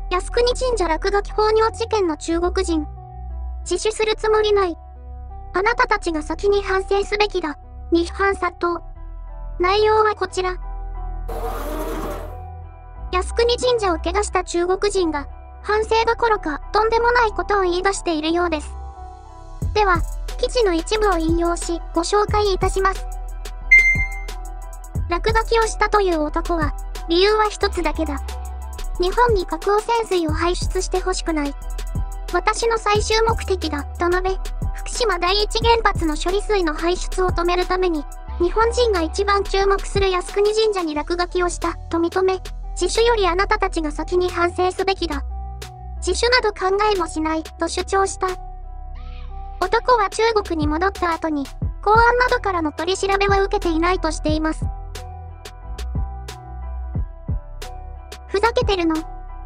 靖国神社落書き放尿事件の中国人。自首するつもりない。あなたたちが先に反省すべきだ。に批判殺到。内容はこちら。靖国神社を怪我した中国人が、反省どころかとんでもないことを言い出しているようです。では、記事の一部を引用し、ご紹介いたします。落書きをしたという男は、理由は一つだけだ。日本に核汚染水を排出してほしくない。私の最終目的だ、と述べ、福島第一原発の処理水の排出を止めるために、日本人が一番注目する靖国神社に落書きをした、と認め、自首よりあなたたちが先に反省すべきだ。自首など考えもしない、と主張した。男は中国に戻った後に、公安などからの取り調べは受けていないとしています。ふざけてるの？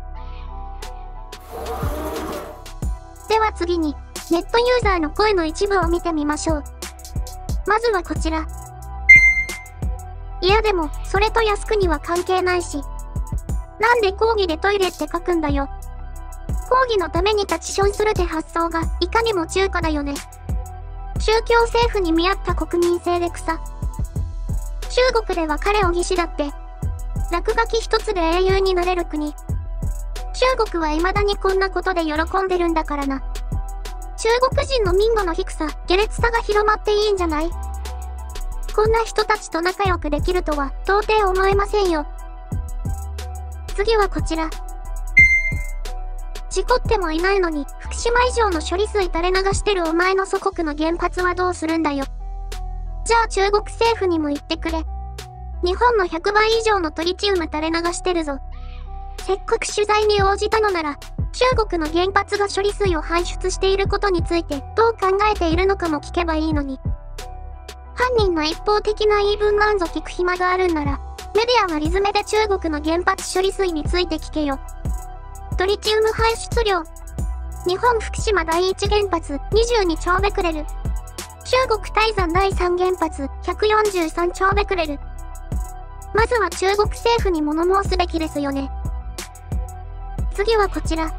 では次に、ネットユーザーの声の一部を見てみましょう。まずはこちら。いやでも、それと靖国は関係ないし。なんで講義でトイレって書くんだよ。講義のために立ちションするって発想が、いかにも中華だよね。宗教政府に見合った国民性で草。中国では彼を義士だって。落書き一つで英雄になれる国。中国は未だにこんなことで喜んでるんだからな。中国人の民度の低さ、下劣さが広まっていいんじゃない？こんな人たちと仲良くできるとは、到底思えませんよ。次はこちら。事故ってもいないのに、福島以上の処理水垂れ流してるお前の祖国の原発はどうするんだよ。じゃあ中国政府にも言ってくれ。日本の100倍以上のトリチウム垂れ流してるぞ。せっかく取材に応じたのなら、中国の原発が処理水を排出していることについてどう考えているのかも聞けばいいのに。犯人の一方的な言い分なんぞ聞く暇があるんなら、メディアはリズメで中国の原発処理水について聞けよ。トリチウム排出量。日本福島第一原発22兆ベクレル。中国台山第三原発143兆ベクレル。まずは中国政府に物申すべきですよね。次はこちら。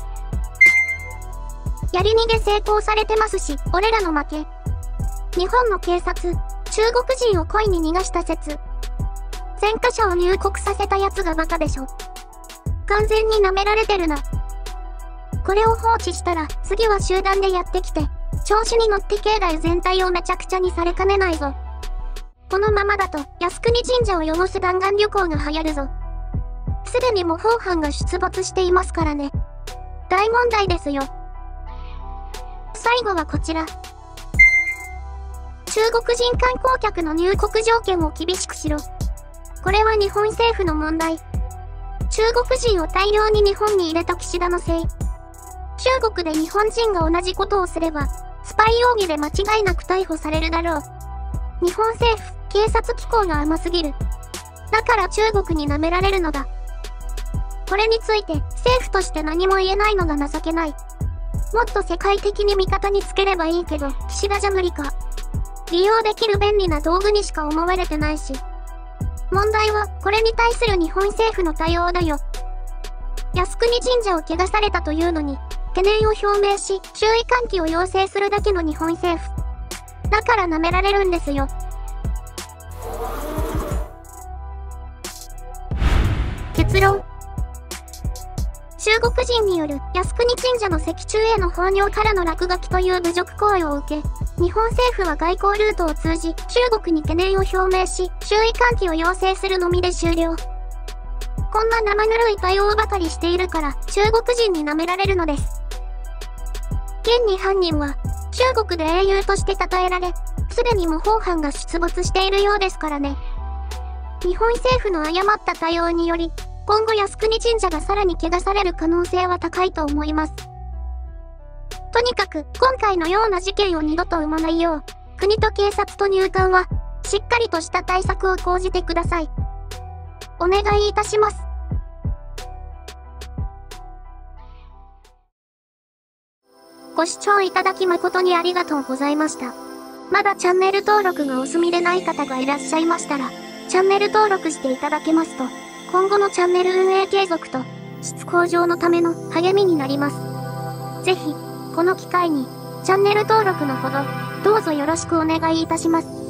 やり逃げ成功されてますし、俺らの負け。日本の警察、中国人を故意に逃がした説。前科者を入国させたやつがバカでしょ。完全に舐められてるな。これを放置したら、次は集団でやってきて、調子に乗って境内全体をめちゃくちゃにされかねないぞ。このままだと、靖国神社を汚す弾丸旅行が流行るぞ。すでに模倣犯が出没していますからね。大問題ですよ。最後はこちら。中国人観光客の入国条件を厳しくしろ。これは日本政府の問題。中国人を大量に日本に入れた岸田のせい。中国で日本人が同じことをすれば、スパイ容疑で間違いなく逮捕されるだろう。日本政府、警察機構が甘すぎる。だから中国に舐められるのだ。これについて政府として何も言えないのが情けない。もっと世界的に味方につければいいけど、岸田じゃ無理か。利用できる便利な道具にしか思われてないし。問題は、これに対する日本政府の対応だよ。靖国神社を汚されたというのに、懸念を表明し、注意喚起を要請するだけの日本政府。だから舐められるんですよ。結論。中国人による靖国神社の石柱への放尿からの落書きという侮辱行為を受け、日本政府は外交ルートを通じ、中国に懸念を表明し、注意喚起を要請するのみで終了。こんな生ぬるい対応ばかりしているから、中国人に舐められるのです。現に犯人は、中国で英雄として称えられ、すでに模倣犯が出没しているようですからね。日本政府の誤った対応により、今後靖国神社がさらに汚される可能性は高いと思います。とにかく、今回のような事件を二度と生まないよう、国と警察と入管は、しっかりとした対策を講じてください。お願いいたします。ご視聴いただき誠にありがとうございました。まだチャンネル登録がお済みでない方がいらっしゃいましたら、チャンネル登録していただけますと、今後のチャンネル運営継続と、 質向上のための励みになります。ぜひ、この機会に、チャンネル登録のほど、どうぞよろしくお願いいたします。